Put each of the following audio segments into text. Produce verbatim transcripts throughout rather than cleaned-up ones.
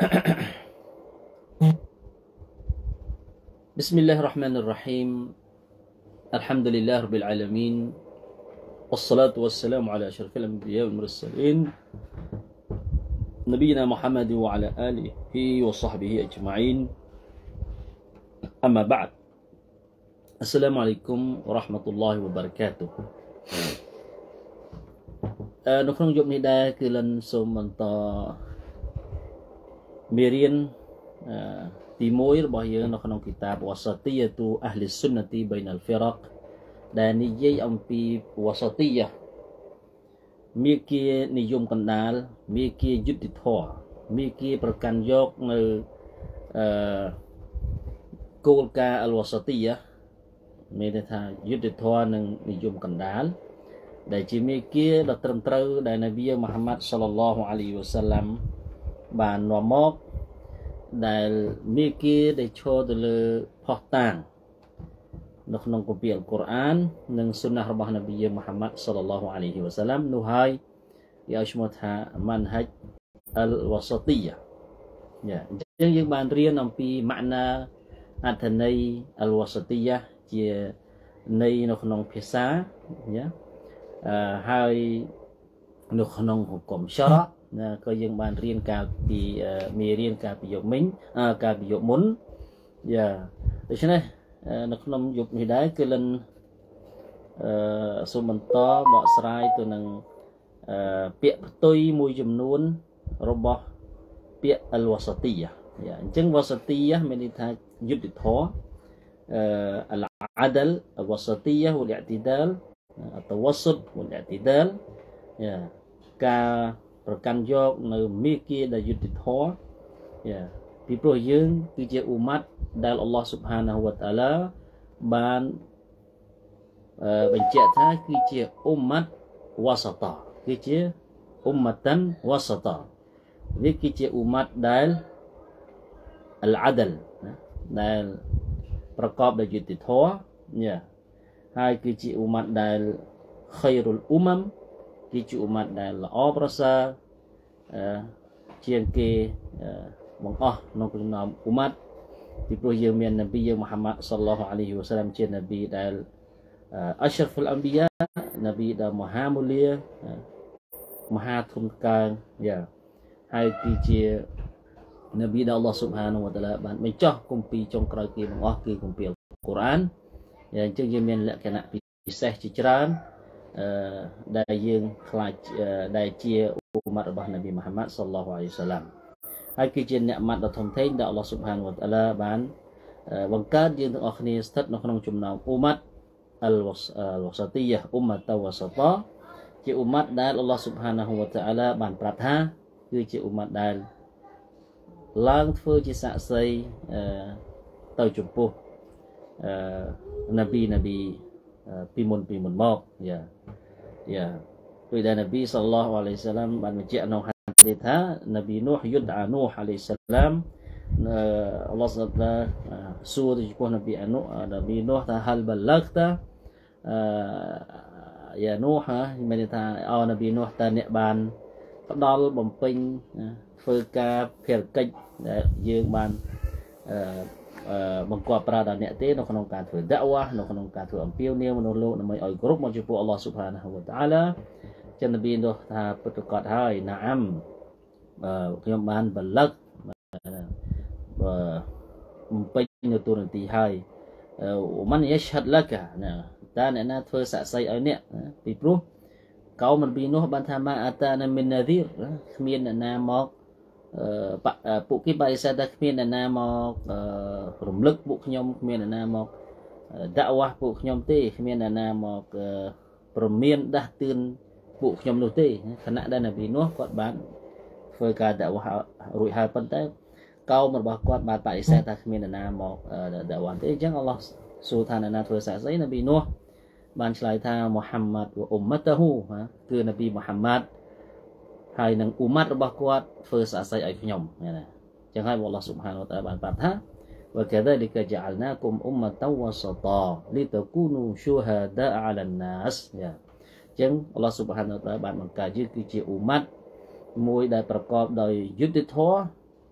Bismillahirrahmanirrahim. Alhamdulillah rabbil alamin. Wassalatu wassalamu ala asyrafil anbiya wal mursalin. Nabiyina Muhammad wa ala alihi wa sahbihi ajma'in. Amma ba'd. Assalamualaikum warahmatullahi wabarakatuh. Uh, នៅក្នុងយប់នេះដែរគឺលិនសូមបន្តមេរៀន ទីមួយរបស់យើងនៅក្នុងគីតាបវសតិយទូអះលីសុនណទីបៃណលហ្វីរ៉កដែលនិយាយអំពីវសតិយមាគ៌ានិយមកណ្ដាលមាគ៌ាយុត្តិធម៌មាគ៌ាប្រកាន់យកនៅអឺគោលការណ៍អលវសតិយមានន័យថាយុត្តិធម៌និងនិយមកណ្ដាលដែលជាមាគ៌ាដ៏ត្រឹមត្រូវដែលនប៊ីមូហាម៉ាត់សល្លឡោះអាឡៃហ៊ីវ៉ាសាឡាំបាននាំមកដែលមាគ៌ាដែលឈរទៅលើផុសតាងនៅក្នុងគម្ពីរអល់កុរអាននិងសុណារបស់នប៊ីមូហាម៉ាត់សល្លឡោះអាឡៃហ៊ីវ៉ាសាឡាំនោះហើយគេឲ្យឈ្មោះថាម៉ាន់ហិចអលវសតិយយ៉ាអញ្ចឹងយើងបានរៀនអំពីម៉ាក់ណាអត្ថន័យអលវសតិយជាន័យនៅក្នុងភាសាយ៉ាអឺហើយនៅក្នុងហុគមសារ៉ាក៏យើងបានរៀនកាលពីមេរៀនកាលពីយប់មិញកាលពីយប់មុនយ៉ាដូច្នេះនៅក្នុងយប់នេះដែរគឺលិនអឺសូមបន្តបកស្រាយទៅនឹងអឺពាក្យផ្ទុយមួយចំនួនរបស់ពាក្យអលវសតិយយ៉ាអញ្ចឹងវសតិយមានន័យថាយុត្តិធម៌អឺអលអាដលវសតិយវលអ៊ីទីដាលតវសុតវលអ៊ីទីដាលយ៉ាការប្រកាន់យកនៅមាគ៌ាដែលយុត្តិធម៌យ៉ាពីព្រោះយើងគឺជាអ៊ុម៉ាត់ដែលអល់ឡោះស៊ុបហានាហ៊ូវតាអាឡាបានបញ្ជាក់ថាគឺជាអ៊ុម៉ាត់វ៉ាសាតាគឺជាអ៊ុម៉ាតាន់វ៉ាសាតាវាគឺជាអ៊ុម៉ាត់ដែលអលអាដលដែលប្រកបដោយយុត្តិធម៌យ៉ាហើយគឺជាអ៊ុម៉ាត់ដែលខៃរុលអ៊ុម៉ាំគឺជាអ៊ុម៉ាត់ដែលល្អប្រសើរជាងគេបង្អស់ក្នុងចំណោមអ៊ុម៉ាត់ពីព្រោះយើងមាននប៊ីមូហាម៉ាត់សល្លឡោះអាឡៃហ៊ីវ៉ាសាឡាំជានប៊ីដែលអស្រហ្វុលអម្ប៊ីយ៉ានប៊ីដែលមហាមូលាមហាធំកើងយ៉ាហើយគឺជានប៊ីដែលអល់ឡោះស៊ុបហានាហ៊ូវតាអាឡាបានបញ្ចុះគម្ពីរចុងក្រោយគេបង្អស់គឺគម្ពីរអល់កុរអានយ៉ាងអញ្ចឹងយើងមានលក្ខណៈពិសេសជាច្រើនអឺដែលយើងខ្លាចដែលជាអ៊ុម៉ាត់របស់នប៊ីមូហាម៉ាត់សល្លឡោះអាឡៃហ៊ីវ៉ាសាឡាំហើយគឺជាអ្នកម៉ាត់ដ៏ធំធេងដែលអល់ឡោះស៊ុបហានាហ៊ូវតាអាឡាបានបង្កើតយើងទាំងអស់គ្នាស្ថិតនៅក្នុងចំណោមអ៊ុម៉ាត់អលវសតិយអ៊ុម៉ាតវសតាជាអ៊ុម៉ាត់ដែលអល់ឡោះស៊ុបហានាហ៊ូវតាអាឡាបានប្រាប់ថាគឺជាអ៊ុម៉ាត់ដែលឡើងធ្វើជាសាក្សីទៅចំពោះនប៊ីនប៊ីពីមុនពីមុនមកយ៉ាយ៉ាពេលដែលនប៊ីសល្លឡោះអាឡៃហ៊ីវ៉ាសាឡាំបានបញ្ជាក់ក្នុងហាឌីសថានប៊ីនូហយុដអានូហអាឡៃហ៊ីសាឡាមអល់ឡោះសុបហានសួរទៅចំពោះនប៊ីអានូនប៊ីនូហថាហលបលកតាយ៉ានូហមានន័យថាអោនប៊ីនូហតើអ្នកបានផ្ដល់បំពេញធ្វើការភារកិច្ចដែលយើងបានអឺបង្គាប់ប្រើដល់អ្នកទេនៅក្នុងការធ្វើដាវ៉ានៅក្នុងការធ្វើអំពាវនាវមនុស្សលោកដើម្បីឲ្យគ្រប់មកចំពោះអល់ឡោះស៊ុបហានាហ៊ូវតាអាឡាចិននប៊ីនោះថាពិតប្រាកដហើយណាអាំខ្ញុំបានបលឹកបំពេញនៅទូនាទីហើយមិនយេឆហាត់លកណាតើអ្នកណាធ្វើសាក្សីឲ្យអ្នកពីព្រោះកោមនប៊ីនោះបានថាម៉ាអតាណាមីនណាឌីរគ្មានអ្នកណាមកពួកគេបដិសេធថាគ្មានអ្នកណាមករំលឹកពួកខ្ញុំគ្មានអ្នកណាមកដាវ៉ាស់ពួកខ្ញុំទេគ្មានអ្នកណាមកព្រមានដាស់តឿនពួកខ្ញុំនោះទេខណៈដែលនប៊ីនោះគាត់បានធ្វើការដាវ៉ាស់រួចហើយប៉ុន្តែកោមរបស់គាត់បានបដិសេធថាគ្មានអ្នកណាមកដាវ៉ាស់ទេអញ្ចឹងអល់ឡោះសួរថាអ្នកណាធ្វើសាក្សីនប៊ីនោះបានឆ្លើយថាមូហាម៉ាត់វអ៊ុម៉ាតហ៊ូគឺនប៊ីមូហាម៉ាត់ហើយនឹងអ៊ុម៉ាត់របស់គាត់ធ្វើសាក្សីឲ្យខ្ញុំណាអញ្ចឹងហើយអល់ឡោះស៊ុបហានវតាអាឡាបានប្រាប់ថាវកាហ្សាលិកជអលណាគុមអ៊ុម៉ាតវសតាលីតគូនូឈូហាដាអាឡាណាសយ៉ាអញ្ចឹងអល់ឡោះស៊ុបហានវតាអាឡាបានបង្កើតយើងគឺជាអ៊ុម៉ាត់មួយដែលប្រកបដោយយុត្តិធម៌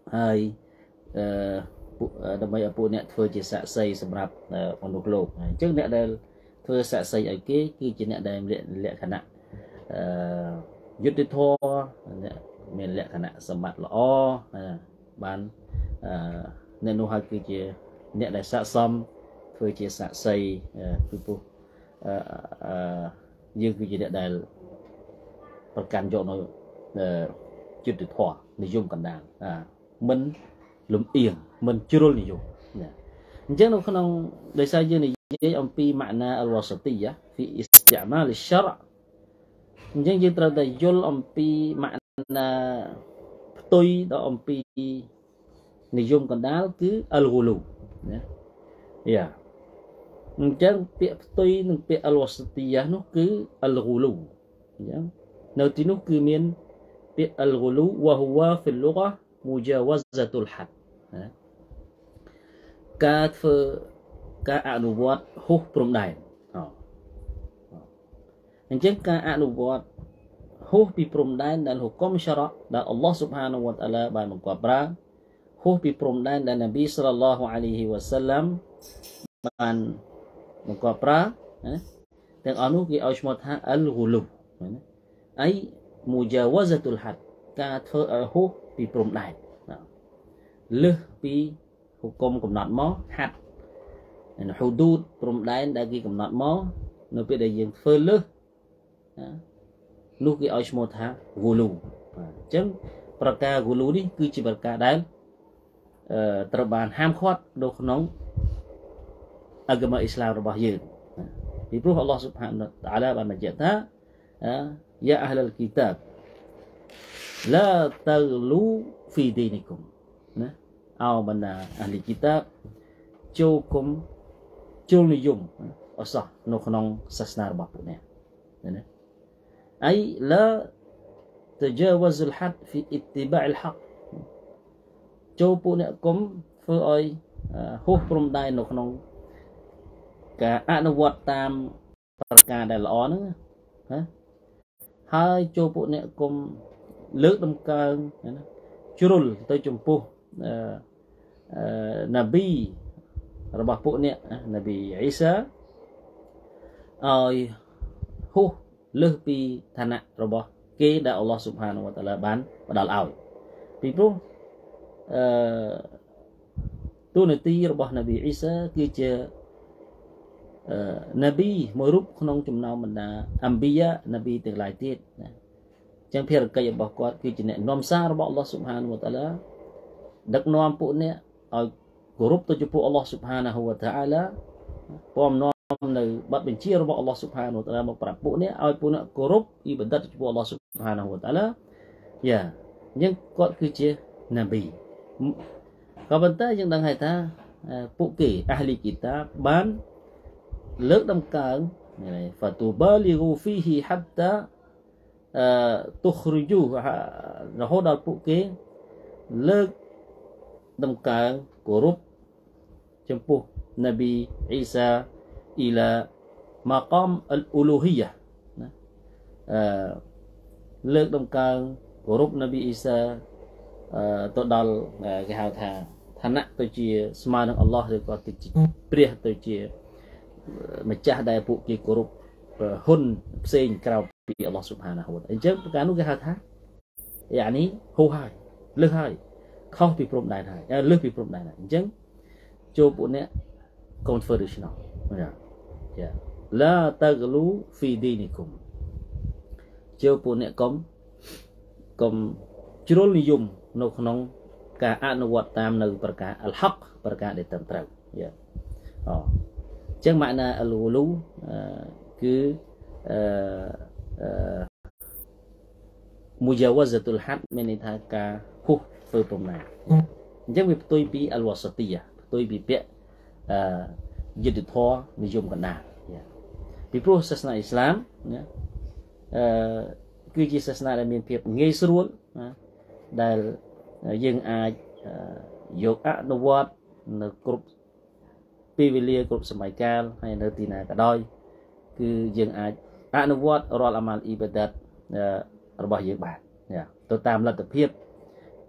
ហើយអឺដើម្បីឲ្យពួកអ្នកធ្វើជាសាក្សីសម្រាប់មនុស្សលោកអញ្ចឹងអ្នកដែលធ្វើសាក្សីឲ្យគេគឺជាអ្នកដែលលក្ខណៈអឺយុត្តិធម៌អ្នកមានលក្ខណៈសម្បត្តិល្អបានអឺអ្នកនោះហើយគឺជាអ្នកដែលស័ក្តិសមធ្វើជាសាក្សីពីព្រោះអឺអឺយើងគឺជាអ្នកដែលប្រកាន់យកនៅយុត្តិធម៌និយមកណ្ដាលមិនលំអៀងមិនជ្រុលនិយមអញ្ចឹងនៅក្នុងដោយសារយើងនិយាយអំពីម៉ាក់ណាអលវ៉ាសទីយ៉ាហ្វីអ៊ីស្តិមាលឆរអអញ្ចឹងយើងត្រូវតែយល់អំពីម៉ាក់ណាផ្ទុយដល់អំពីនិយមកណ្ដាលគឺអលហ្គូលូណាយ៉ាអញ្ចឹងពាក្យផ្ទុយនិងពាក្យអលវ៉ាសទីយ៉ានោះគឺអលហ្គូលូអញ្ចឹងនៅទីនោះគឺមានពាក្យអលហ្គូលូវ៉ាហ៊ូវ៉ាហ្វីលលុហ្កាមូជាវ៉ាហ្សាតុលហាត់ការធ្វើការអនុវត្តហួសព្រំដែនអញ្ចឹងការអនុវត្តហួសពីព្រំដែនដែលហុកុំឆរ៉ដែលអល់ឡោះស៊ុបហានវតាអាឡាបានបង្គាប់ប្រើហួសពីព្រំដែនដែលនប៊ីសល្លឡោះអាឡៃហ៊ីវ៉ាសាឡាំបានបង្គាប់ប្រើទាំងអស់នោះគេឲ្យឈ្មោះថាអលហ្គូលូអៃមូជាវ៉ាហ្សាតុលហាត់ការធ្វើឲ្យហួសពីព្រំដែនលើសពីហុកុំកំណត់មកហាត់ហូឌូតព្រំដែនដែលគេកំណត់មកនៅពេលដែលយើងធ្វើលើសនោះគេឲ្យឈ្មោះថាហ្គូលូអញ្ចឹងប្រការហ្គូលូនេះគឺជាប្រការដែលត្រូវបានហាមឃាត់នៅក្នុងអគមអ៊ីស្លាមរបស់យើងពីព្រោះអល់ឡោះស៊ុបហានតាអាឡាបានបញ្ជាក់ថាយ៉ាអហ្លលគីតាបឡាតហ្លូហ្វីឌីនីគុំណាអោបណ្ដាអហ្លីគីតាបចូលគុំជ្រុលនិយមអសោះនៅក្នុងសាសនារបស់ពួកអ្នកណាអៃឡាតជាវ៉ាហ្សុលហាត់ហ្វីអ៊ីទីបាអ៊ីលហាក់ចូលពួកអ្នកគុំធ្វើឲ្យហួសព្រំដែននៅក្នុងការអនុវត្តតាមប្រការដែលល្អហ្នឹងណាហើយចូលពួកអ្នកគុំលើកដំកើងណាជ្រុលទៅចំពោះអឺណាប៊ីរបស់ពួកអ្នកណាប៊ីអ៊ីសាឲ្យហួសលើសពីឋានៈរបស់គេដែលអល់ឡោះស៊ុបហានវតាអាឡាបានផ្ដល់ឲ្យពីព្រោះអឺទូនាទីរបស់ណាប៊ីអ៊ីសាគឺជាអឺណាប៊ីមួយរូបក្នុងចំណោមបណ្ដាអំប៊ីយ៉ាណាប៊ីទាំងឡាយទៀតណាចឹងភារកិច្ចរបស់គាត់គឺជាអ្នកនាំសាររបស់អល់ឡោះស៊ុបហានវតាអាឡាដឹកនាំពួកអ្នកឲ្យគោរពទៅចំពោះអល់ឡោះស៊ុបហានវតាអាឡាពំនាំនៅបទបញ្ជារបស់អល់ឡោះស៊ុបហានវតាអាឡាមកប្រាប់ពួកអ្នកឲ្យពួកអ្នកគោរពអ៊ីបាដាតចំពោះអល់ឡោះស៊ុបហានវតាអាឡាយ៉ាអញ្ចឹងគាត់គឺជាណាប៊ីក៏ប៉ុន្តែយើងដឹងហើយថាពួកគេអាហ្លីគីតាបបានលើកដំកើងហ្វាទូបាលីហ្គូហ្វីហ៊ីហាត់តាអឺទុខរីយូរហូតដល់ពួកគេលើកដំកើងគោរពចំពោះណាប៊ីអ៊ីសាអ៊ីឡាម៉ាកមអលអ៊ូលូហ៊ីយ៉ាណាអឺលើកដំកើងគោរពណាប៊ីអ៊ីសាអឺទៅដល់គេហៅថាឋានៈទៅជាស្មើនឹងអល់ឡោះឬក៏ទៅជាព្រះទៅជាម្ចាស់ដែលពួកគេគោរពហ៊ុនផ្សេងក្រៅពីអល់ឡោះស៊ុបហានាហ៊ូវតាអាឡាអញ្ចឹងប្រការនោះគេហៅថាយ៉ានីហូហើយលើសហើយខុសពីព្រំដែនហើយលើសពីព្រំដែនហើយអញ្ចឹងចូលពួកអ្នកកុំធ្វើដូច្នោះចាឡាតាហ្លូហ្វីឌីនីគុំចូលពួកអ្នកកុំកុំជ្រុលនិយមនៅក្នុងការអនុវត្តតាមនៅប្រការអលហកប្រការដែលត្រឹមត្រូវយ៉ាអូអញ្ចឹងម៉ាក់ណាអលូលូគឺអឺមូជាវ៉ាហ្សាតុលហាត់មានន័យថាការហួសធ្វើព្រំដែនអញ្ចឹងវាផ្ទុយពីអលវ៉ាសទីយ៉ាផ្ទុយពីពាក្យអឺយុត្តិធម៌និយមកណ្ដាលពីព្រោះសាសនាអ៊ីស្លាមណាអឺគឺជាសាសនាដែលមានភាពងាយស្រួលណាដែលយើងអាចយកអនុវត្តនៅគ្រប់ពេលវេលាគ្រប់សម័យកាលហើយនៅទីណាក៏ដោយគឺយើងអាចអនុវត្តរាល់អាម៉ាល់អ៊ីបាដាតរបស់យើងបានទៅតាមលទ្ធភាព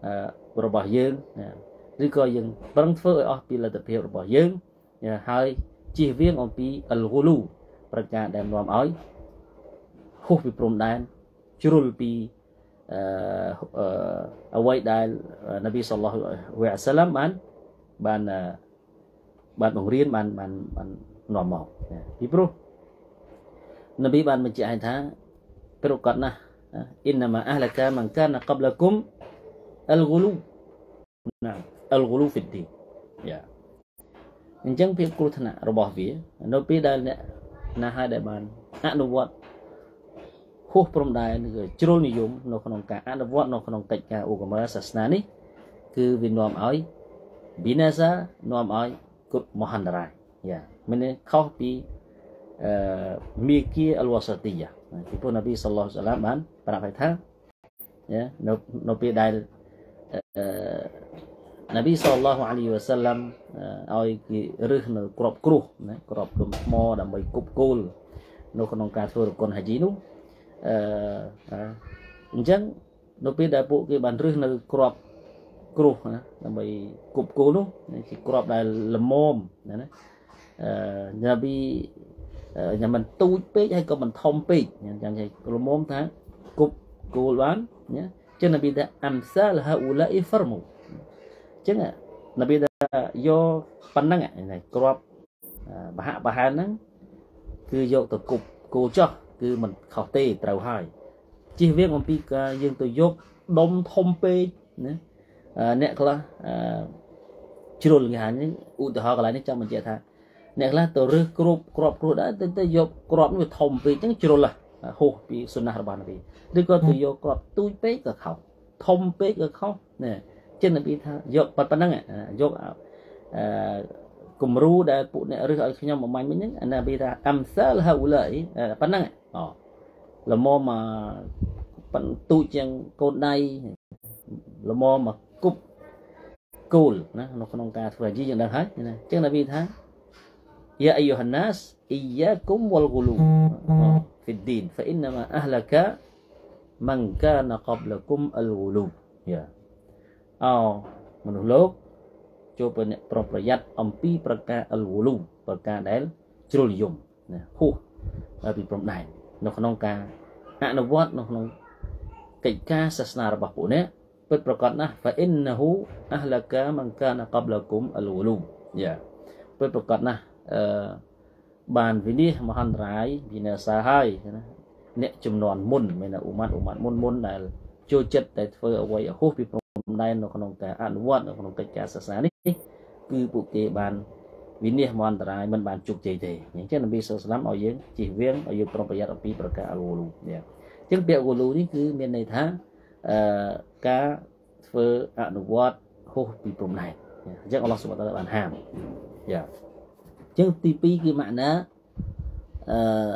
របស់យើងឬក៏យើងប្រឹងធ្វើឲ្យអស់ពីលទ្ធភាពរបស់យើងហើយជៀសវាងអំពីអលហ្គូលូប្រការដែលនាំឲ្យហួសពីព្រំដែនជ្រុលពីអឺអ្វីដែលនប៊ីសល្លឡោះអាឡៃហ៊ីវ៉ាសល្លាមបានបានបានបង្រៀនបានបានបាននាំមកពីព្រោះនប៊ីបានបញ្ជាក់ឲ្យថាប្រកាសណាស់អ៊ីនណាម៉ាអះលកាមិនកានqablaគុមអលហ្គូលូណាអលហ្គូលូហ្វីឌីយ៉ាអញ្ចឹងភាពគ្រោះថ្នាក់របស់វានៅពេលដែលអ្នកណាហើយដែលបានអនុវត្តហួសព្រំដែនឬជ្រុលនិយមនៅក្នុងការអនុវត្តនៅក្នុងកិច្ចការឧបមាសាសនានេះគឺវានាំឲ្យប៊ីណាសានាំឲ្យគុតមហន្តរាយយ៉ាមិនខុសពីអឺមីគីអលវ៉ាសាទីយ៉ាពីព្រោះនប៊ីសល្លឡោះអាឡៃហ៊ីវ៉ាសល្លាមបានប្រាប់ឲ្យថាយ៉ានៅនៅពេលដែលអឺនប៊ីសល្លឡោះអាឡៃហ៊ីវ៉ាសល្លាមឲ្យគេរឹសនៅក្របគ្រោះណាក្របដុំថ្មដើម្បីគប់គោលនៅក្នុងការធ្វើរកុនហាជីនោះអឺអញ្ចឹងនៅពេលដែលពួកគេបានរឹសនៅក្របគ្រោះណាដើម្បីគប់គោលនោះជាក្របដែលល្មមណាណាអឺនប៊ីញ៉ាំមិនទូចពេកហើយក៏មិនធំពេកអញ្ចឹងគេល្មមថាគប់គោលបានណាចឹងនប៊ីថាអំសាលហាអ៊ូឡាអ៊ីហ្វរមូអញ្ចឹងនប៊ីថាយកប៉ុណ្ណឹងក្របបហៈបហានហ្នឹងគឺយកទៅគប់គោលចោះគឺមិនខុសទេត្រូវហើយជិះវាងអំពីការយើងទៅយកដុំធំពេកណាអ្នកខ្លះជ្រុលគេហៅនេះឧទាហរណ៍កន្លែងនេះចង់បញ្ជាក់ថាអ្នកខ្លះទៅរើសគ្របគ្របគ្រោះដែរទៅទៅយកគ្រាប់នោះវាធំពេកអញ្ចឹងជ្រុលហួសពីសុណារបស់នប៊ីឬក៏ទៅយកគ្រាប់ទូចពេកក៏ខុសធំពេកក៏ខុសណាចឹងនប៊ីថាយកប៉ុណ្ណឹងយកអឺគំរូដែលពួកអ្នករើសឲ្យខ្ញុំបំមាញ់មិញហ្នឹងនប៊ីថាអំសាលហាអ៊ូឡាអ៊ីប៉ុណ្ណឹងអូល្មមមកប៉ុនទូចជាងកូនដៃល្មមមកគប់គោលណានៅក្នុងការធ្វើអាជីយ៉ាងហ្នឹងហើយណាចឹងនប៊ីថាយ៉ាអៃយូហានណាសអ៊ីយ៉ាគុមវលហ្គូលូហ្វីឌឌីនហ្វអ៊ីនណាម៉ាអះលកាមិនកានqablaគុមអលហ្គូលូយ៉ាអោមនុស្សលោកចូលប្រញាប់ប្រុងប្រយ័ត្នអំពីប្រការអលហ្គូលូប្រការដែលជ្រុលនិយមណាហួសពីព្រំដែននៅក្នុងការអនុវត្តនៅក្នុងកិច្ចការសាសនារបស់ពួកអ្នកពិតប្រាកដណាស់ fa innahu ahlaka man kana qablakum al-ghulu យ៉ាពិតប្រាកដណាស់អឺបានវិនិច្ឆ័យមហន្តរាយវិនាសាហើយណាអ្នកចំនួនមុនមានឧមាត់ឧមាត់មុនមុនដែលចូលចិត្តតែធ្វើអ្វីហួសពីព្រំដែននៅក្នុងការអនុវត្តនៅក្នុងកិច្ចការសាសនានេះគឺពួកគេបានវិនិច្ឆ័យមហន្តរាយមិនបានជោគជ័យទេអញ្ចឹងនប៊ីសល្លឡោះអាឡៃហ៊ីវ៉ាសល្លាមឲ្យយើងជៀសវាងឲ្យយើងប្រុងប្រយ័ត្នអំពីប្រការអលហ្គូលូយ៉ាអញ្ចឹងពាក្យអលហ្គូលូនេះគឺមានន័យថាអឺការធ្វើអនុវត្តហួសពីព្រំដែនអញ្ចឹងអល់ឡោះស៊ុបហានតាអាឡាបានហាមយ៉ាអញ្ចឹងទីពីរគឺម៉ាក់ណាអឺ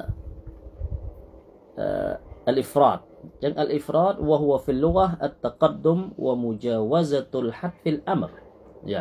អឺអលអ៊ីហ្វ្រាតអញ្ចឹងអលអ៊ីហ្វ្រាតវ៉ាហ៊ូហ្វីលលុហ្កាអតតកដុមវ៉ាមូជាវ៉ាហ្សាតុលហាត់ហ្វីលអម្រយ៉ា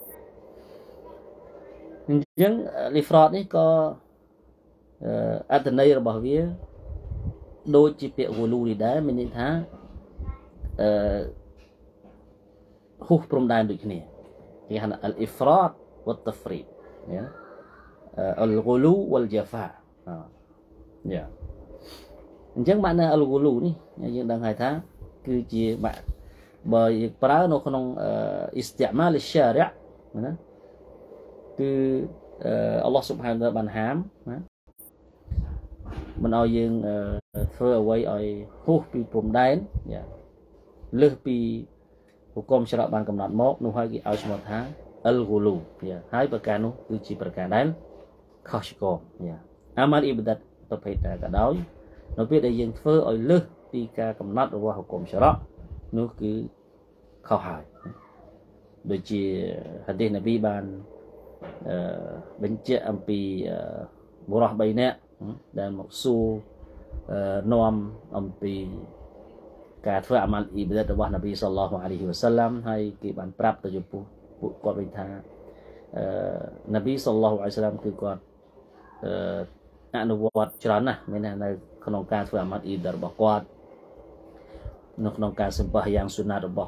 អញ្ចឹងអលអ៊ីហ្វ្រាតនេះក៏អត្ថន័យរបស់វាដូចជាពាក្យហ្គូលូនេះដែរមានន័យថាអឺហួសព្រំដែនដូចគ្នាគេហៅអលអ៊ីហ្វ្រាតវ៉ាតហ្វ្រីតណាអលហ្គូលូវ៉ាល់ជាហ្វាយ៉ាអញ្ចឹងម៉ាក់ណាអលហ្គូលូនេះយើងដឹងហើយថាគឺជាម៉ាក់បើយើងប្រើនៅក្នុងអ៊ីស្ទាម៉ាលស្យារ៉ាណាគឺអល់ឡោះស៊ុបហានតាបានហាមណាមិនឲ្យយើងធ្វើអ្វីឲ្យហួសពីព្រំដែនយ៉ាលើសពីហុគមច្រកបានកំណត់មកនោះហើយគេឲ្យឈ្មោះថាអលហ្គូលូយ៉ាហើយប្រការនោះគឺជាប្រការដែលខុសឆ្គងយ៉ាអាម៉ាល់អ៊ីបាដាតប្រភេទណាក៏ដោយនៅពេលដែលយើងធ្វើឲ្យលើសពីការកំណត់របស់ហុគមច្រកនោះគឺខុសហើយដូចជាហាឌីសនប៊ីបានអឺបញ្ជាក់អំពីបុរសបីនាក់ដែលមកសួរនាំអំពីការធ្វើអាម៉ាល់អ៊ីបាដាតរបស់នប៊ីសល្លឡោះអាឡៃហ៊ីវ៉ាសល្លាមហើយគេបានប្រាប់ទៅចំពោះពួកគាត់វិញថាអឺនប៊ីសល្លឡោះអាឡៃហ៊ីវ៉ាសល្លាមគឺគាត់អឺអនុវត្តច្រើនណាស់មាននៅក្នុងការធ្វើអាម៉ាល់អ៊ីបាដាតរបស់គាត់នៅក្នុងការសម្បះយ៉ាងសុណាតរបស់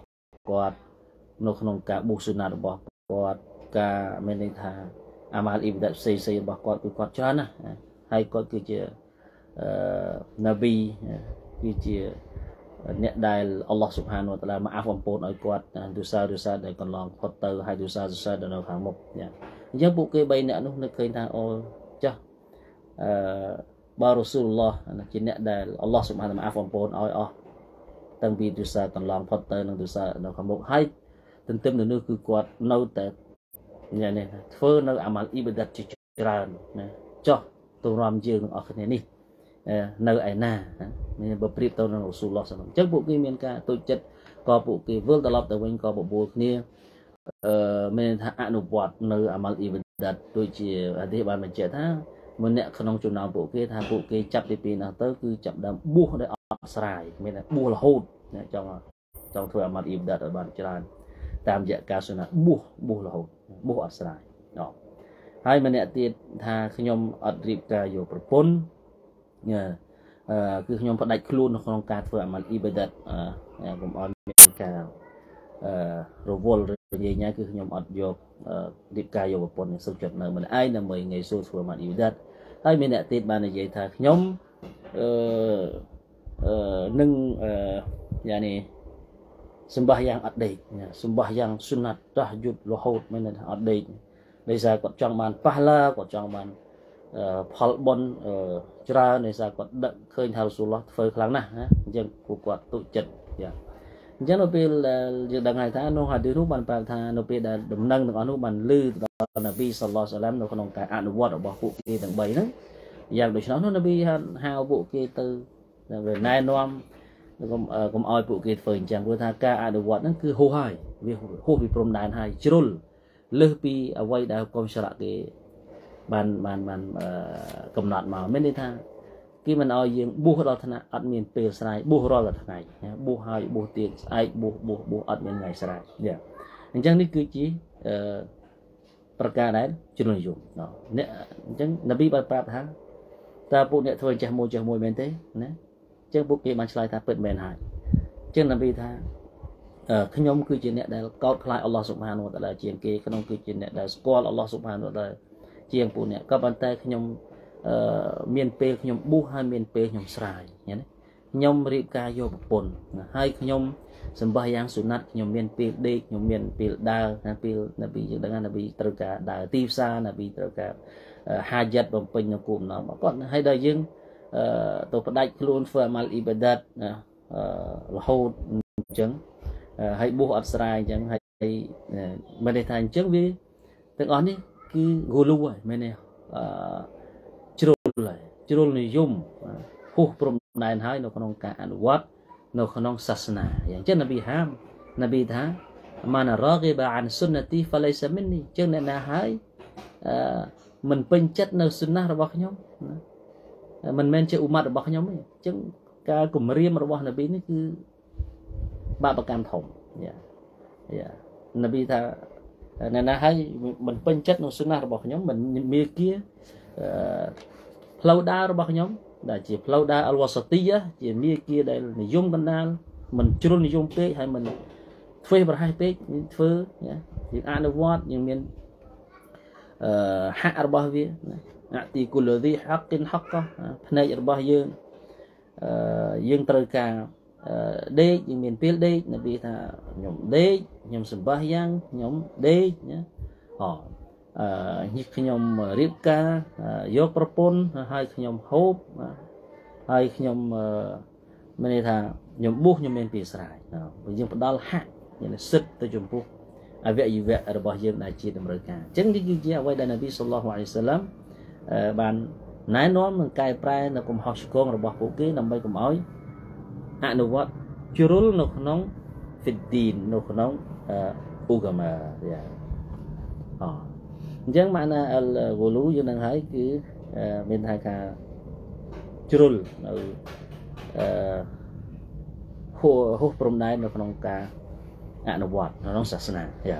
គាត់នៅក្នុងការប៊ូសុណាត់របស់គាត់ការមានន័យថាអាម៉ាល់អ៊ីបាដាតផ្សេងៗរបស់គាត់គឺគាត់ច្រើនណាស់ហើយគាត់គឺជាអឺណាប៊ីគឺជាអ្នកដែលអល់ឡោះស៊ុបហានវតាឡាមកអាហ្វអំពូនឲ្យគាត់ទុសាទុសាដែលកន្លងផុតទៅហើយទុសាទុសាដែលនៅខាងមុខអញ្ចឹងពួកគេបីអ្នកនោះនឹកឃើញថាអូចាស់អឺបើរ៉ូស៊ូលឡោះជាអ្នកដែលអល់ឡោះស៊ុបហានមកអាហ្វអំពូនឲ្យអស់តាំងពីទុសាកន្លងផុតទៅនឹងទុសានៅខាងមុខហើយទន្ទឹមនឹងនោះគឺគាត់នៅតែញ៉ាំនេះធ្វើនៅអាម៉ាល់អ៊ីបាដាតជាច្រើនណាចុះទម្រាំយើងទាំងអស់គ្នានេះនៅឯណាមានបើប្រៀបទៅនឹងរ៉ូស៊ូលឡោះអញ្ចឹងពួកគេមានការទុច្ចចិត្តក៏ពួកគេវិលត្រឡប់ទៅវិញក៏បបួលគ្នាអឺមានថាអនុវត្តនៅអាម៉ាល់អ៊ីបាដាតដូចជាអានេះបានបញ្ជាក់ថាម្នាក់ក្នុងចំណោមពួកគេថាពួកគេចាប់ពីពេលនោះទៅគឺចាប់ដើមបួសដោយអត់ស្រាយមានថាបួសរហូតចង់ចង់ធ្វើអាម៉ាល់អ៊ីបាដាតឲ្យបានច្រើនតាមរយៈការសុណាបួសបួសរហូតបួសអត់ស្រាយអត់ហើយម្នាក់ទៀតថាខ្ញុំអត់រៀបការយកប្រពន្ធអឺគឺខ្ញុំផ្ដាច់ខ្លួននៅក្នុងការធ្វើអាម៉ាល់អ៊ីបាដាតអឺកុំឲ្យមានការអឺរវល់ឬនិយាយញ៉ៃគឺខ្ញុំអត់យករៀបការយកប្រពន្ធសុខចិត្តនៅម្នាក់ឯងដើម្បីងាយស្រួលធ្វើអាម៉ាល់អ៊ីបាដាតហើយមានអ្នកទៀតបាននិយាយថាខ្ញុំអឺអឺនឹងអឺយ៉ានេះសម្បាយ៉ាងអត់ដេកសម្បាយ៉ាងសុណាត់តះយុទ្ធរហូតមានថាអត់ដេកដោយសារគាត់ចង់បានប៉ះឡាគាត់ចង់បានផលបុណ្យច្រើនដោយសារគាត់ដឹកឃើញថារ៉ូស៊ូលឡោះធ្វើខ្លាំងណាស់ណាអញ្ចឹងពួកគាត់ទុកចិត្តយ៉ាអញ្ចឹងនៅពេលយើងដឹងហើយថានោះហាឌីសនោះបានប្រាប់ថានៅពេលដែលដំណឹងទាំងអស់នោះបានលឺដល់ណាប៊ីសល្លឡោះសាឡាមនៅក្នុងការអនុវត្តរបស់ពួកគេទាំងបីហ្នឹងយ៉ាងដូច្នោះណាប៊ីហៅពួកគេទៅណែនាំកុំកុំឲ្យពួកគេធ្វើអញ្ចឹងព្រោះថាការអនុវត្តហ្នឹងគឺហួសហើយវាហួសពីព្រំដែនហើយជ្រុលលើសពីអ្វីដែលកុំឆ្លាក់គេបានបានបានកំណត់មកមានន័យថាគេមិនឲ្យយើងបួសដល់ថ្នាក់អត់មានពេលស្រ័យបួសរាល់តែថ្ងៃបួសហើយបួសទៀតស្អែកបួសបួសបួសអត់មានថ្ងៃស្រ័យយ៉ាអញ្ចឹងនេះគឺជាប្រការដែលជ្រុលនិយមអ្នកអញ្ចឹងនប៊ីបានប្រាប់ថាតើពួកអ្នកធ្វើចេះមួយចេះមួយមែនទេណាអញ្ចឹងពួកគេបានឆ្លើយថាពិតមែនហើយអញ្ចឹងនប៊ីថាខ្ញុំគឺជាអ្នកដែលកោតខ្លាចអល់ឡោះស៊ុបហានវតាឡាជាងគេខ្ញុំគឺជាអ្នកដែលស្គាល់អល់ឡោះស៊ុបហានវតាឡាជាងពួកអ្នកក៏ប៉ុន្តែខ្ញុំអឺមានពេលខ្ញុំបួសហើយមានពេលខ្ញុំស្រាយឃើញទេខ្ញុំរៀបការយកប្រពន្ធហើយខ្ញុំសម្បះយ៉ាងសុណាត់ខ្ញុំមានពេលដេកខ្ញុំមានពេលដើរណាពេលនប៊ីយើងដឹងថានប៊ីត្រូវការដើរទីផ្សារនប៊ីត្រូវការហាយ័តបំពេញនៅគោលបំណងរបស់គាត់ហើយដល់យើងអឺទៅផ្ដាច់ខ្លួនធ្វើអាម៉ាល់អ៊ីបាដាតអឺរហូតអញ្ចឹងហើយបួសអត់ស្រាយអញ្ចឹងហើយមិនได้ថាអញ្ចឹងវាទាំងអស់នេះគឺគូលូហើយមែនទេអឺជ្រុលហើយជ្រុលនិយមហួសព្រំដែនហើយនៅក្នុងការអនុវត្តនៅក្នុងសាសនាយ៉ាងចឹងនប៊ីហាមនប៊ីថាម៉ានរ៉ាហ្គីបាអានសុនណាទីហ្វាឡៃសាមីននេះចឹងអ្នកណាហើយអឺមិនពេញចិត្តនៅសុណារបស់ខ្ញុំណាមិនមែនជាអ៊ុម៉ាត់របស់ខ្ញុំទេអញ្ចឹងការគម្រាមរបស់នប៊ីនេះគឺបាបកម្មធំយ៉ាយ៉ានប៊ីថាអ្នកណាហើយមិនពេញចិត្តនៅសុណារបស់ខ្ញុំមិនមានគៀផ្លូវដើររបស់ខ្ញុំដែលជាផ្លូវដើរអល់វ៉ាសាទីជាមាគ៌ាដែលនិយមកណ្ដាលមិនជ្រុលនិយមពេកហើយមិនធ្វើប្រហែសពេកធ្វើយើងអនុវត្តយើងមានអឺហាក់របស់វាអតិគុលឌីហាក់ហាក់ផ្នែករបស់យើងអឺយើងត្រូវការដេកយើងមានពេលដេកនប៊ីថាខ្ញុំដេកខ្ញុំសម្បះយ៉ាងខ្ញុំដេកណាអអឺខ្ញុំរៀបការយកប្រពន្ធហើយខ្ញុំហូបហើយខ្ញុំមានន័យថាខ្ញុំបួសខ្ញុំមានពេលស្រាយយើងផ្ដល់ហាក់មានសិទ្ធទៅចំពោះអវយវៈរបស់យើងដែលជាតម្រូវការអញ្ចឹងនេះគឺជាអ្វីដែលនប៊ីសល្លឡោះអាឡៃហ៊ីវសល្លាមបានណែនាំនិងកែប្រែនៅកំហុសឆ្គងរបស់ពួកគេដើម្បីកុំឲ្យអនុវត្តជ្រុលនៅក្នុងហ្វីឌីននៅក្នុងអ៊ូកាម៉ាយ៉ាអអញ្ចឹងម៉ាណាអលវូលូយើងនឹងហើយគឺមានថាការជ្រុលនៅអឺហួសហួសព្រំដែននៅក្នុងការអនុវត្តនៅក្នុងសាសនាយ៉ា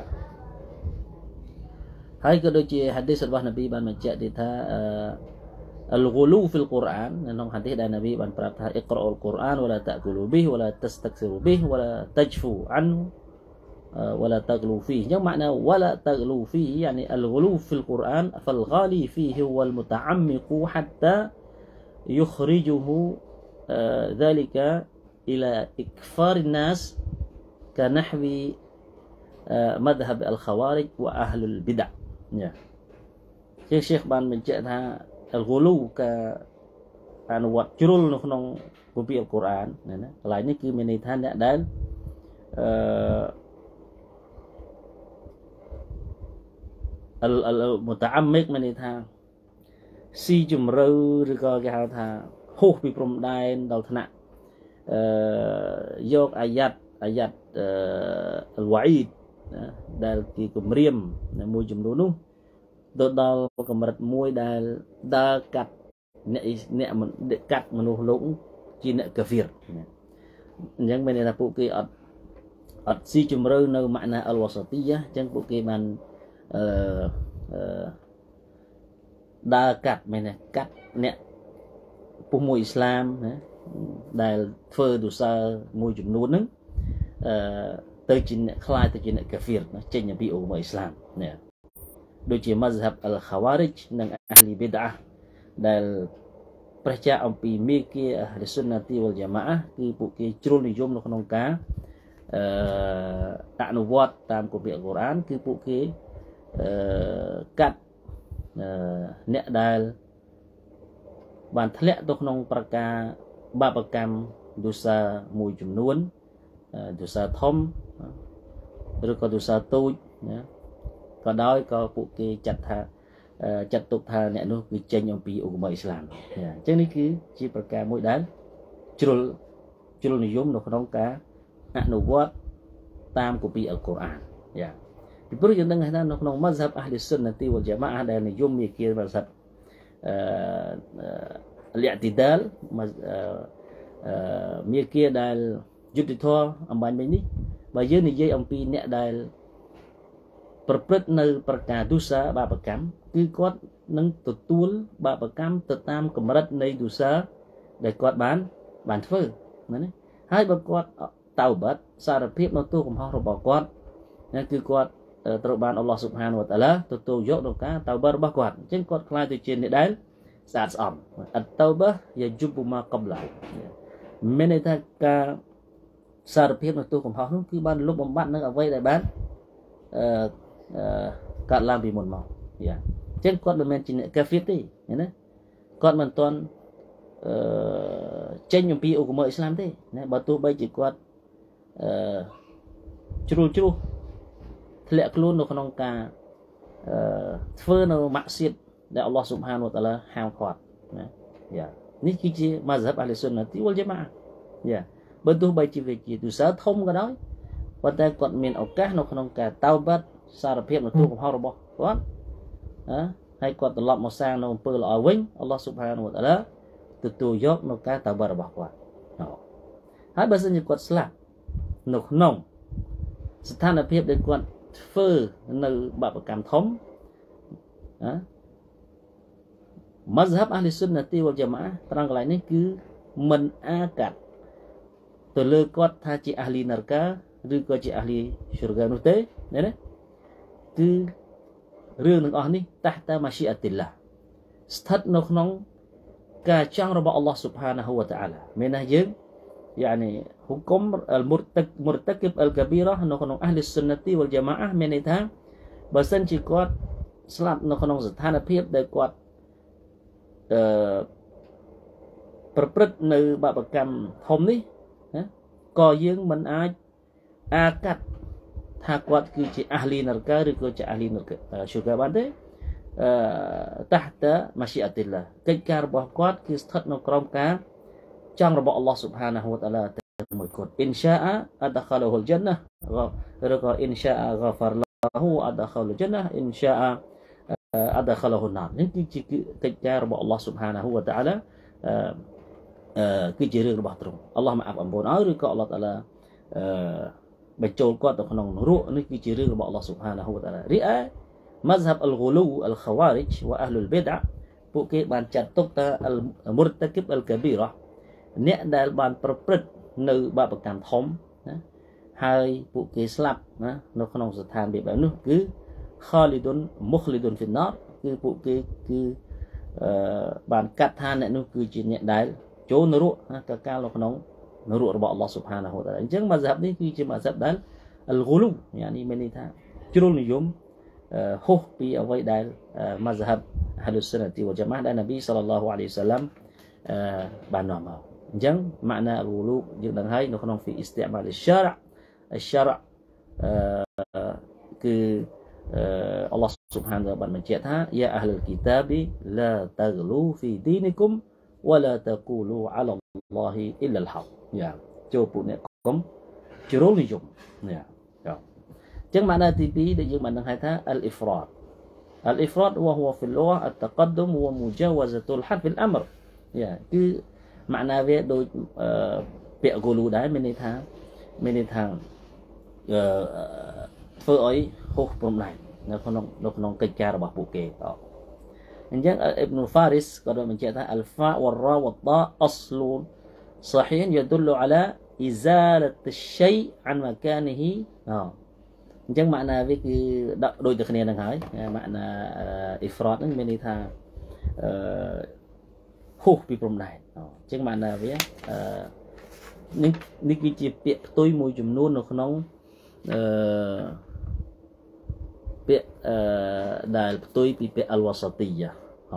ហើយក៏ដូចជាហាឌីសរបស់នប៊ីបានបញ្ជាក់ទៀតថាអឺالغلو في القرآن ក្នុងហាឌីសដែលនប៊ីបានប្រាប់ថា اقرأوا القرآن ولا تأكلوا به ولا تستكثروا به ولا تجفوا عنه ولا تغلو فيه يعني معنى ولا تغلو فيه يعني الغلو في القرآن فالغالي فيه هو المتعمق حتى يخرجه ذلك إلى إكفار الناس كنحو مذهب الخوارج وأهل البدع yeah. Syekh banបញ្ជាក់ថា al-ghulu ការអនុវត្តជ្រុលនៅក្នុងគម្ពីរអល់កុរអានណាណាកន្លែងនេះគឺមានន័យថាអ្នកដែលអឺ al-muta'ammik មានន័យថាស៊ីជំរឿឬក៏គេហៅថាហួសពីព្រំដែនដល់ថ្នាក់អឺយកអាយ៉ាត់អាយ៉ាត់អឺ al-wa'id ដែលគេគម្រាមមួយចំនួននោះទៅដល់កម្រិតមួយដែលដើរកាត់អ្នកអ្នកកាត់មនុស្សលោកជាអ្នកកាហ្វៀរអញ្ចឹងមានន័យថាពួកគេអត់អត់ស៊ីជំរឿនៅម៉ាក់ណាអលវ៉ាសាទីយ៉ាអញ្ចឹងពួកគេបានអឺអឺដើរកាត់មែនទេកាត់អ្នកពុះមួយអ៊ីស្លាមណាដែលធ្វើទុសើមួយចំនួនហ្នឹងអឺទៅជាអ្នកខ្លាយទៅជាអ្នកកាហ្វៀរចេញពីអ៊ុម៉ាអ៊ីស្លាមនេះដូចជា mazhab al-khawarij និង ahli bid'ah ដែលព្រះចាអំពីមេគា ahli sunnati wal jamaah គឺពួកគេជ្រុលនិយមនៅក្នុងការអឺអនុវត្តតាមគម្ពីរអល់កុរអានគឺពួកគេអឺកាត់អឺអ្នកដែលបានធ្លាក់ទៅក្នុងប្រការបាបកម្មទុសាមួយចំនួនទុសាធំឬក៏ទុសាតូចណាក៏ដោយក៏ពួកគេចាត់ថាចាត់ទុកថាអ្នកនោះគឺចេញអំពីឧបម័យអ៊ីស្លាមអញ្ចឹងនេះគឺជាប្រការមួយដែលជ្រុលជ្រុលនិយមនៅក្នុងការអនុវត្តតាមគម្ពីរអល់កុរអានយ៉ាពីព្រោះយើងដឹងថានៅក្នុង mazhab ahli sunnati wal jamaah ដែលនិយមមេគា mazhab អឺ al-i'tidal មេគាដែលយុត្តិធម៌អំបញ្ញមិញនេះបើយើងនិយាយអំពីអ្នកដែលប្រព្រឹត្តនៅប្រការទុសាបាបកម្មគឺគាត់នឹងទទួលបាបកម្មទៅតាមកម្រិតនៃទុសាដែលគាត់បានបានធ្វើណាណាហើយបើគាត់តៅបាត់សារភាពនៅទោសកំហុសរបស់គាត់ណាគឺគាត់ត្រូវបានអល់ឡោះស៊ុបហានវតាឡាទទួលយកក្នុងការតៅបាត់របស់គាត់អញ្ចឹងគាត់ខ្លាចទៅជាអ្នកដែលស្អាតស្អំអត់តៅបាយាយុបម៉ាកបឡាមានន័យថាការសារភាពនៅទោសកំហុសនោះគឺបានលុបបំបាត់នៅអ្វីដែលបានអឺកាត់ឡើងពីមុនមកយ៉ាអញ្ចឹងគាត់មិនមែនជាអ្នកកាហ្វៀរទេណាគាត់មិនទាន់អឺចេញអំពីឧបម័យអ៊ីស្លាមទេណាបើទោះបីជាគាត់អឺជ្រុលជ្រុះធ្លាក់ខ្លួននៅក្នុងការអឺធ្វើនៅម៉ាក់សៀតដែលអល់ឡោះស៊ុបហានវតាឡាហាមគាត់ណាយ៉ានេះគឺជា mazhab ahli sunnati wal jamaah យ៉ាបើទោះបីជាវាជាទុសាធំក៏ដោយប៉ុន្តែគាត់មានឱកាសនៅក្នុងការតៅបាត់សារភាពនៅទូកំហុសរបស់គាត់ណាហើយគាត់ត្រឡប់មកសាងនៅអំពើល្អវិញអល់ឡោះស៊ុបហានវតាឡាទទួលយកនៅការតៅបាត់របស់គាត់ហើយបើសិនជាគាត់ស្លាប់នៅក្នុងស្ថានភាពដែលគាត់ធ្វើនៅបាបកម្មធំណា mazhab ahli sunnati wal jamaah ត្រង់កន្លែងនេះគឺមិនអាកាត់ទៅលើគាត់ថាជា ahli narka ឬក៏ជា ahli syurga នោះទេណាណាគឺរឿងទាំងអស់នេះតាតាម៉ាស៊ីអតិឡាស្ថិតនៅក្នុងការចង់របស់អល់ឡោះស៊ុបហានាហ៊ូវតាអាឡាមានន័យយើងយ៉ានីហុគមអលមុរតកមុរតកិបអលកាប៊ីរ៉ានៅក្នុងអះលីសុនណទីវលយ៉ាម៉ាអះមានន័យថាបើសិនជាគាត់ស្លាប់នៅក្នុងស្ថានភាពដែលគាត់អឺប្រព្រឹត្តនៅបាបកម្មធំនេះណាក៏យើងមិនអាចអាកាត់ថាគាត់គឺជា ahli narka ឬក៏ជា ahli narka syurga បានទេអឺ tahta masyiatillah កិច្ចការរបស់គាត់គឺស្ថិតនៅក្រោមការចង់របស់អល់ឡោះស៊ុបហានាហ៊ូវតាឡាតែមួយគត់ insya'a adkhalahu al-jannah ឬក៏ insya'a ghafar lahu adkhalahu al-jannah insya'a adkhalahu an-nar នេះគឺជាកិច្ចការរបស់អល់ឡោះស៊ុបហានាហ៊ូវតាឡាអឺអឺគឺជារឿងរបស់ទ្រង់អល់ឡោះម៉ាអាប់អំពូនឲ្យឬក៏អល់ឡោះតាឡាអឺបញ្ចូលគាត់ទៅក្នុងនរកនេះគឺជារឿងរបស់អល់ឡោះស៊ុបហានាហ៊ូវតាឡារីឯ mazhab al-ghulu al-khawarij wa ahlul bid'ah ពួកគេបានចាត់ទុកថា al-murtakib al-kabirah អ្នកដែលបានប្រព្រឹត្តនៅបាបកម្មធំណាហហើយពួកគេស្លាប់ណានៅក្នុងស្ថានភាពបែបនោះគឺ Khalidun Mukhlidun fi an-nar គឺពួកគេគឺអឺបានកាត់ថាអ្នកនោះគឺជាអ្នកដែលចូលនរកកកាលនៅក្នុងនរករបស់ Allah Subhanahu wa Ta'ala អញ្ចឹង mazhab នេះគឺជា mazhab ដែល al-ghulu យ៉ានីមានន័យថាជ្រុលនិយមហួសពីអ្វីដែល mazhab Ahlus Sunnah wal Jamaah ដែលនប៊ី sallallahu alaihi wasallam បាននាំមកអញ្ចឹង makna al-ghulu យើងដឹងហើយនៅក្នុង fi isti'mal al-syara' al-syara' គឺ Allah Subhanahu wa Ta'ala បានបញ្ជាក់ថា ya ahlul kitabi la taghlu fi dinikum wa la taqulu 'ala Allahi illa al-haq យ៉ាចូលពួកអ្នកកុំជ្រុលនិយមយ៉ាអញ្ចឹង makna ទីពីរដែលយើងបានដឹងហើយថា al-ifrat al-ifrat wa huwa fi al-lugha at-taqaddum wa mujawazatul had fil amr យ៉ាគឺ makna វាដូចពាក្យ ghulu ដែរមានន័យថាមានន័យថាអឺធ្វើឲ្យហួសព្រំដែននៅក្នុងនៅក្នុងកិច្ចការរបស់ពួកគេតអញ្ចឹង Ibn Faris ក៏បានបញ្ជាក់ថា Al-fa wal ra wal ta aslun sahih yadullu ala izalat ash-shay' an makanihi អញ្ចឹង makna វាគឺដូចតែគ្នានឹងហើយ makna ifrat ហ្នឹងមានន័យថាអឺហួសពីព្រំដែនអញ្ចឹង makna វាអឺនេះនេះគឺជាពាក្យផ្ទុយមួយចំនួននៅក្នុងអឺពាក្យអឺដែលផ្ទុយពីពាក្យ al-wasatiyya ហ៎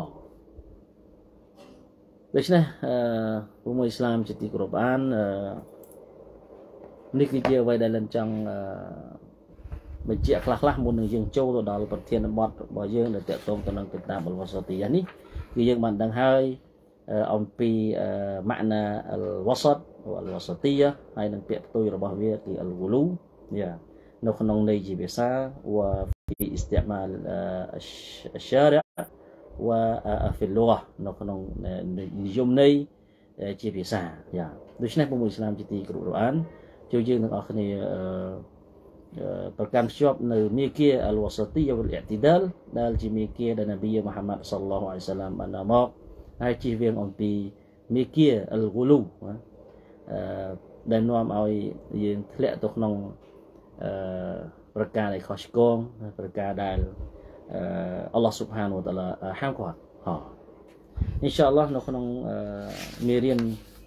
ដូច្នេះអឺពុំអ៊ីស្លាមជាទីគោរពអានអឺនេះគឺជាអ្វីដែលលិនចង់អឺបញ្ជាក់ខ្លះៗមុននឹងយើងចូលទៅដល់ប្រធានបទរបស់យើងដែលទាក់ទងទៅនឹងគិតាប al-wasatiyya នេះគឺយើងបានដឹងហើយអំពីម៉ាក់ណា al-wasat al-wasatiyya ហើយនឹងពាក្យផ្ទុយរបស់វាគឺ al-ghulu យ៉ានៅក្នុងន័យជាភាសាវ៉ា في استعمال الشارع وفي اللغة នៅក្នុងនិយមន័យជាភាសាយ៉ាដូច្នេះពុំអ៊ីស្លាមជាទីគោរពអានចូលយើងទាំងអស់គ្នាប្រកាន់ភ្ជាប់នៅមាគ៌ា al-wasatiyya wal i'tidal ដែលជាមាគ៌ាដែលនប៊ីមូហាម៉ាត់ sallallahu alaihi wasallam បាននាំមកហើយជៀសវាងអំពីមាគ៌ា al-ghulu អឺដែលនាំឲ្យយើងធ្លាក់ទៅក្នុងអឺប្រការដែលខុសឆ្គងប្រការដែលអល់ឡោះ Subhanahu wa Ta'ala ហាមឃាត់ហ៎ Inshallah នៅក្នុងមេរៀន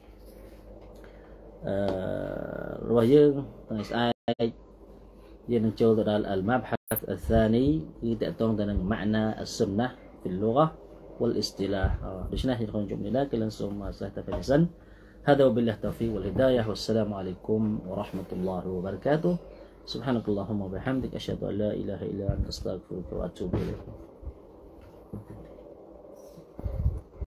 អឺរបស់យើងថ្ងៃស្អែកយើងនឹងចូលទៅដល់ al-mabhath al-thani គឺតកតងទៅនឹង ma'na as-sunnah fil lugha wal istilah ដូច្នេះក្នុងជុំនេះដែរគឺនឹងសូមសាស្ត្រទៅសិន هذا وبالله التوفيق والهداية والسلام عليكم ورحمة الله وبركاته سبحانك اللهم وبحمدك أشهد أن لا إله إلا أنت أستغفرك وأتوب إليك